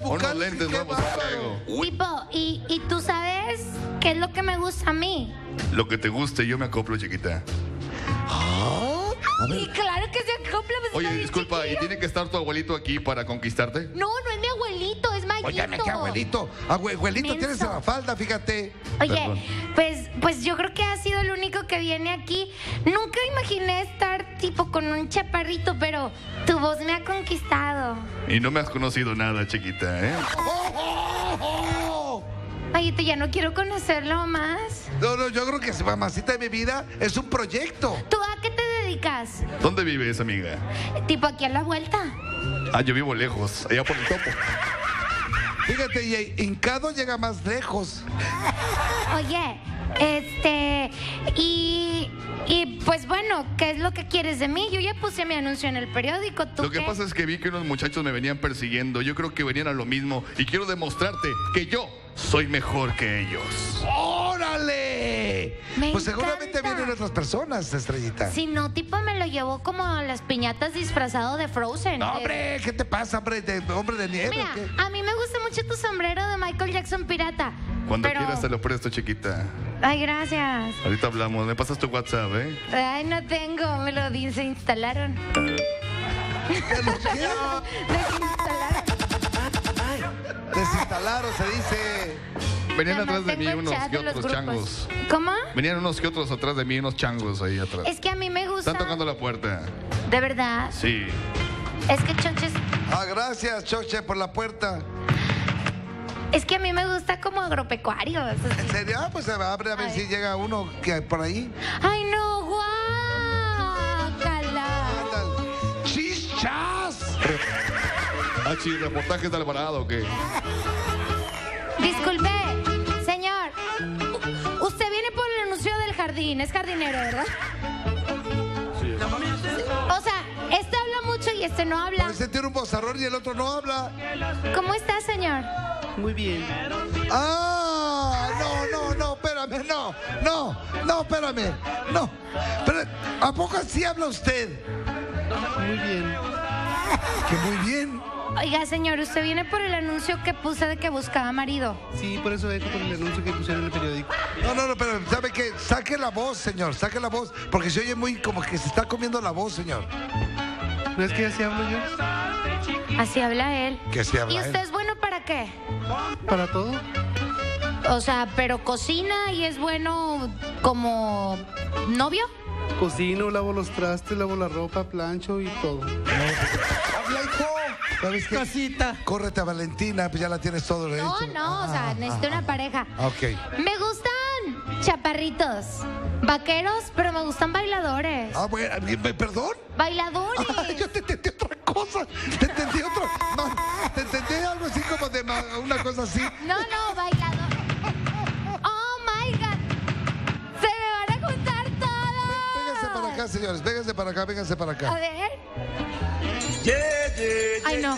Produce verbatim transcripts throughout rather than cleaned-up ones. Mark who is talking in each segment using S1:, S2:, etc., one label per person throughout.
S1: bucales.
S2: Unos lentes nuevos traigo.
S3: Tipo, ¿y, ¿y tú sabes qué es lo que me gusta a mí?
S2: Lo que te guste, yo me acoplo, chiquita.
S3: Y claro que se acopla. Pues
S2: Oye,
S3: está bien
S2: disculpa, ¿y
S3: chiquillo.
S2: tiene que estar tu abuelito aquí para conquistarte?
S3: No, no es mi abuelito, es Mayito.
S1: Óyame, qué abuelito. Abue- Abuelito,
S3: Menso.
S1: tienes en la falda, fíjate.
S3: Oye,
S2: Perdón.
S3: pues, pues yo creo que ha sido el único que viene aquí. Nunca imaginé estar tipo con un chaparrito, pero tu voz me ha conquistado.
S2: Y no me has conocido nada, chiquita, ¿eh?
S1: ¡Oh, oh, oh!
S3: Mayito, ya no quiero conocerlo más.
S1: No, no, yo creo que mamacita de mi vida es un proyecto.
S3: ¿Tú a qué te dedicas?
S2: ¿Dónde vives, amiga?
S3: Tipo aquí a la vuelta.
S2: Ah, yo vivo lejos, allá por el topo.
S1: Fíjate, y hincado llega más lejos.
S3: Oye, este, y, y pues bueno, ¿qué es lo que quieres de mí? Yo ya puse mi anuncio en el periódico, ¿tú
S2: Lo que
S3: qué?
S2: pasa es que vi que unos muchachos me venían persiguiendo. Yo creo que venían a lo mismo. Y quiero demostrarte que yo soy mejor que ellos.
S1: ¡Órale!
S3: Me
S1: Pues seguramente
S3: encanta.
S1: vienen otras personas, Estrellita.
S3: Si no, tipo me lo llevó como a las piñatas disfrazado de Frozen.
S1: No,
S3: Eh,
S1: hombre, ¿qué te pasa, hombre de, hombre de nieve?
S3: Mira,
S1: o qué?
S3: a mí me gusta mucho tu sombrero de Michael Jackson pirata.
S2: Cuando
S3: pero-
S2: quieras te lo presto, chiquita.
S3: Ay, gracias.
S2: Ahorita hablamos. Me pasas tu WhatsApp, ¿eh?
S3: Ay, no tengo, me lo desinstalaron.
S1: ¿Qué lo qué?
S3: Desinstalaron.
S1: Desinstalaron, se dice.
S2: Venían
S3: Nada más
S2: atrás de mí
S3: tengo el
S2: unos
S3: chat
S2: que
S3: de los
S2: otros
S3: grupos.
S2: changos.
S3: ¿Cómo?
S2: Venían unos que otros atrás de mí, unos changos ahí atrás.
S3: Es que a mí me gusta.
S2: Están tocando la puerta.
S3: De verdad.
S2: Sí.
S3: Es que Choches.
S1: Ah, gracias, Choche, por la puerta.
S3: Es que a mí me gusta como agropecuario. eso sí.
S1: ¿En serio? Ah, pues abre a ver
S3: Ay.
S1: si llega uno que hay por ahí.
S3: Ay, no, guácala.
S1: Ándale. ¡Chichas!
S2: Ah, sí, reportajes de Alvarado, ¿o qué?
S3: Disculpe, señor. U- Usted viene por el anuncio del jardín, es jardinero, ¿verdad?
S2: Sí.
S3: O sea, este habla mucho y este no habla.
S1: Pues ese tiene un bozarrón y el otro no habla.
S3: ¿Cómo está, señor?
S4: Muy bien.
S1: ¡Ah! No, no, no, espérame, no, no, no, espérame, no. Pero, ¿a poco así habla usted?
S4: Muy bien.
S1: Que muy bien.
S3: Oiga, señor, usted viene por el anuncio que puse de que buscaba marido.
S4: Sí, por eso vengo por el anuncio que pusieron en el periódico.
S1: No, no, no, pero ¿sabe qué? Saque la voz, señor, saque la voz, porque se oye muy como que se está comiendo la voz, señor.
S4: ¿No es que así hablo yo?
S3: Así habla él.
S1: Que se habla
S3: ¿Y usted
S1: él.
S3: es bueno para qué?
S4: ¿Para todo?
S3: O sea, pero cocina y es bueno como novio.
S4: Cocino, lavo los trastes, lavo la ropa, plancho y todo.
S1: ¡Habla, hijo! ¿Sabes qué?
S4: Casita.
S1: Córrete a Valentina, pues ya la tienes todo
S3: No,
S1: hecho.
S3: no, o sea,
S1: Ah,
S3: necesito
S1: ah,
S3: una pareja.
S1: ah, Ok.
S3: Me gustan chaparritos, vaqueros, pero me gustan bailadores.
S1: Ah, bueno, ¿perdón?
S3: Bailadores.
S1: Ah, yo te entendí otra cosa. Te entendí otra. No, te entendí algo así como de ma- una cosa así.
S3: No, no, bailador. Oh my God. Se me van a juntar
S1: Vénganse para
S3: todos.
S1: acá, señores. Vénganse para acá, vénganse para
S3: A
S1: acá.
S3: ver. Ay, no.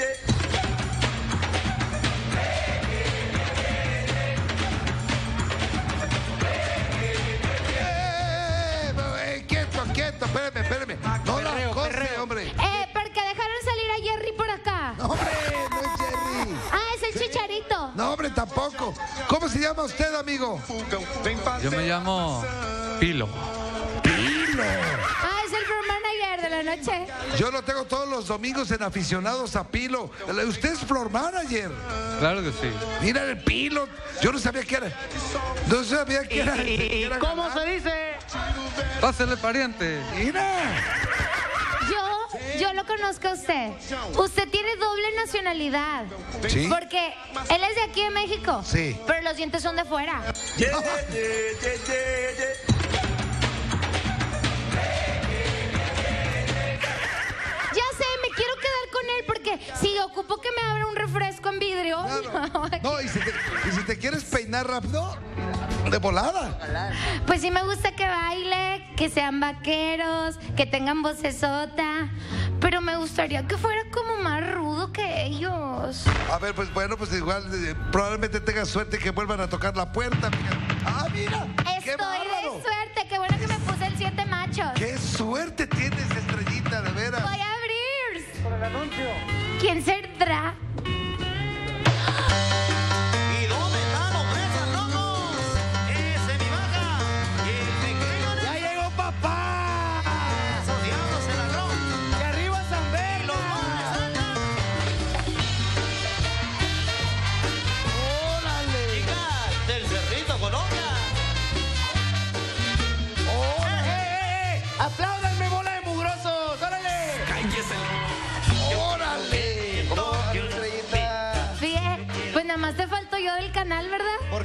S1: ¡Eh, eh, quieto, quieto! Espérame, espérame. No la cose, hombre.
S3: Eh, porque dejaron salir a Jerry por acá.
S1: No, hombre, no es Jerry.
S3: Ah, es el chicharito.
S1: No, hombre, tampoco. ¿Cómo se llama usted, amigo?
S5: Yo me llamo Pilo.
S1: Pilo.
S3: Ah, es el floor manager de la noche.
S1: Yo lo tengo todos los domingos en Aficionados a Pilo. Usted es floor manager.
S5: Claro que sí.
S1: Mira el Pilo. Yo no sabía que era. No sabía que era. que era
S4: ¿Cómo
S1: galán.
S4: se dice?
S5: Pásale, pariente.
S1: Mira.
S3: Yo, yo lo conozco a usted. Usted tiene doble nacionalidad.
S1: Sí.
S3: Porque él es de aquí de México.
S1: Sí.
S3: Pero los dientes son de fuera. Ya sé, me quiero quedar con él porque si ocupo que me abra un refresco en vidrio.
S1: Claro. No, y si, te, y si te quieres peinar rápido, de volada.
S3: Pues sí me gusta que baile, que sean vaqueros, que tengan vocesota. Pero me gustaría que fuera como más rudo que ellos.
S1: A ver, pues bueno, pues igual eh, probablemente tengas suerte que vuelvan a tocar la puerta. Ah, mira. ¡Qué
S3: Estoy
S1: bárbaro!
S3: de suerte, qué bueno que me puse el siete machos.
S1: ¡Qué suerte tienes, Estrellita, de veras!
S3: Voy a abrir. Por el anuncio. ¿Quién será?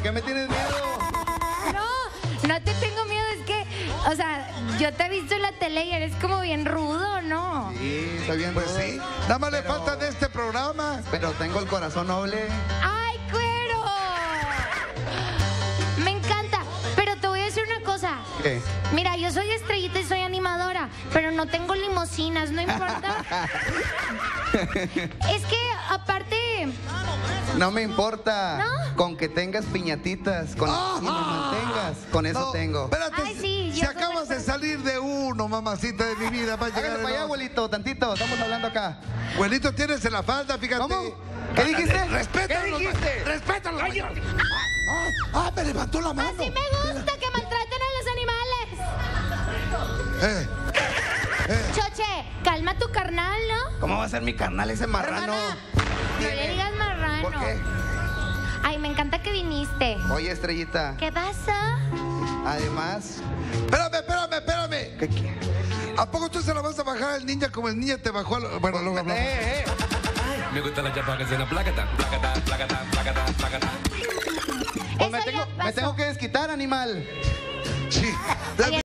S6: qué me tienes miedo?
S3: No, no te tengo miedo, es que, o sea, yo te he visto en la tele y eres como bien rudo, ¿no?
S6: Sí, estoy bien.
S1: Pues
S6: rudo.
S1: sí. Nada más le
S6: Pero-
S1: falta de este programa.
S6: Pero tengo el corazón noble.
S3: ¡Ay, cuero! Me encanta, pero te voy a decir una cosa.
S6: ¿Qué?
S3: Mira, yo soy estrellita y soy animadora, pero no tengo limosinas, no importa. Es que, aparte,
S6: No me importa.
S3: ¿No?
S6: Con que tengas piñatitas, con y me mantengas, con eso
S1: No,
S6: tengo.
S1: Espérate,
S3: Ay, sí,
S1: si
S3: yo
S1: acabas
S3: soy-
S1: de salir de uno, mamacita de mi vida, va a llegar
S6: Hágale
S1: el
S6: para allá,
S1: otro.
S6: abuelito, tantito. Estamos hablando acá.
S1: Abuelito, tienes en la falda, fíjate.
S6: ¿Cómo? ¿Qué dijiste?
S1: Respétalo.
S6: ¿Qué dijiste?
S1: Respétalo. Ah, ah, me levantó la mano.
S3: así me gusta que maltraten a los animales.
S1: Eh,
S3: Choche, calma tu carnal, ¿no?
S6: ¿Cómo va a ser mi carnal ese marrano?
S3: No le digas marrano.
S6: ¿Por qué?
S3: Ay, me encanta que viniste.
S6: Oye, Estrellita,
S3: ¿Qué pasa?
S6: además,
S1: espérame, espérame, espérame.
S6: ¿qué quieres?
S1: ¿A poco tú se la vas a bajar al ninja como el ninja te bajó al... Bueno, luego hablamos.
S6: Eh, eh.
S7: Me gusta la chapa que suena placata, placata, placata, placata, placata.
S6: Pues me
S3: Eso ya
S6: tengo, me
S3: pasó.
S6: tengo que desquitar, animal.
S1: Sí.
S3: Oye,